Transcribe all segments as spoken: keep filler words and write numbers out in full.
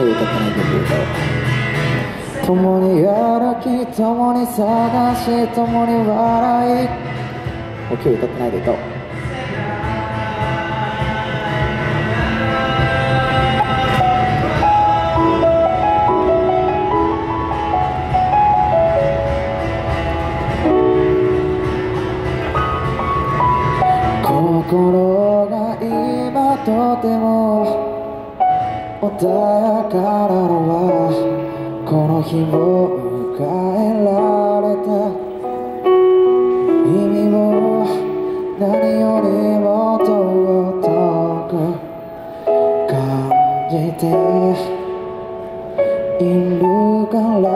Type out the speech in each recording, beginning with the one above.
声歌ってない曲歌おう。共に歩き、共に探し、共に笑い。もう今日歌ってないで歌おう。心が今とても穏やかなのはこの日を迎えられた意味を何よりも尊く感じているから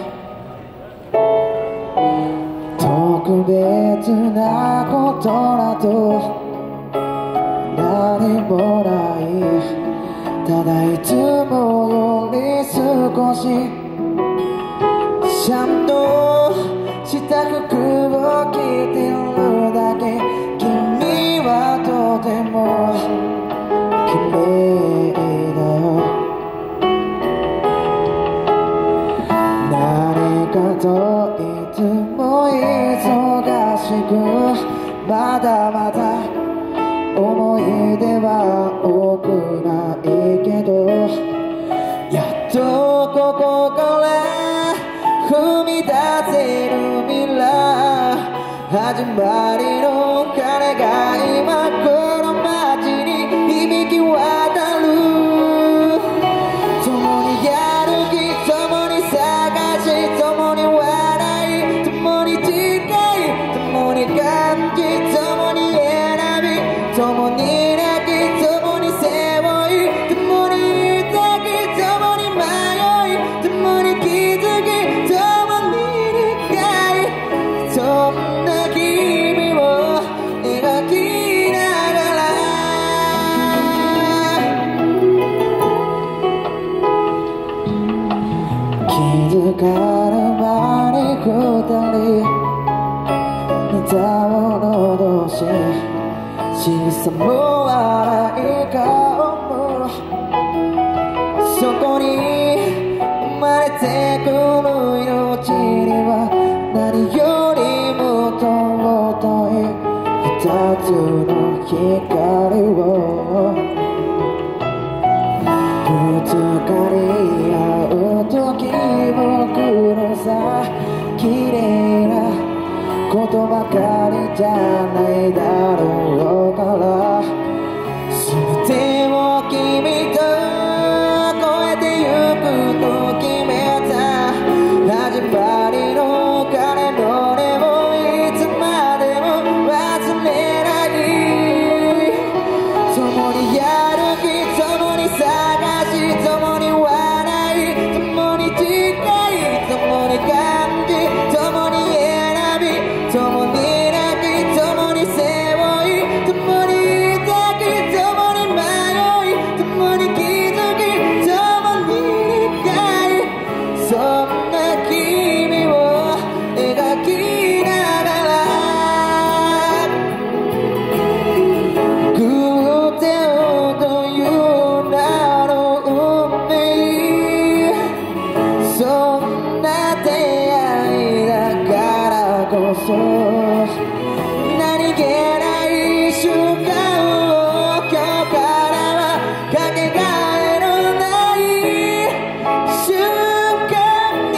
特別なことなど何もないただいつもより少しちゃんとした服を着てるだけ君はとても綺麗だよ何かといつも忙しくまだまだ思い出は多くないけどやっとここから踏み出せる未来始まりの鐘が今この街に響き渡る共に歩き共に探し共に笑い共に誓い共に感じ共に共に泣き共に背負い共に抱き共に迷い共に気づき共に理解そんな君を描きながら気づかぬ間に二人似たもの同士小さも笑い顔もそこに生まれてくる命には何よりも尊い二つの光をぶつかり合う時僕のさ綺麗なことばかりじゃないだろうから全てを君と越えてゆくと決めた始まりの鐘の音をいつまでも忘れない共に歩き共に探し共に笑い共に誓い共に感じ共に共に泣き共に背負い共に抱き共に迷い共に気づき共に理解そんな君を描きながら偶然という名の運命そんな出会いだからこそ何気ない瞬間を今日からはかけがえのない瞬間に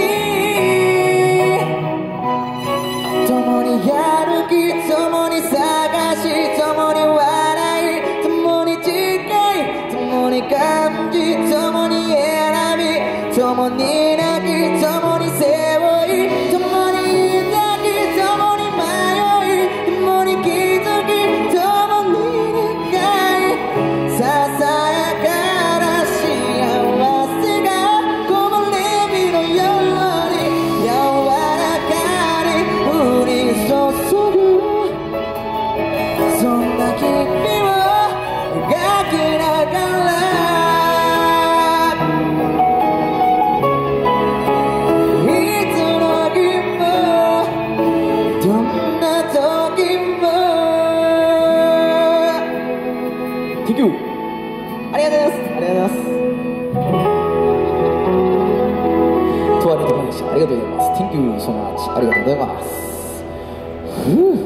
共に歩き共に探し共に笑い共に誓い共に感じ共に選び共に泣き共に背負い共に抱き共に迷い共に気づき共に理解ささやかな幸せがこぼれ日のように柔らかに降り注ぐそんな君を描きながらありがとうございます。 Thank you so much。 ありがとうございます。ふう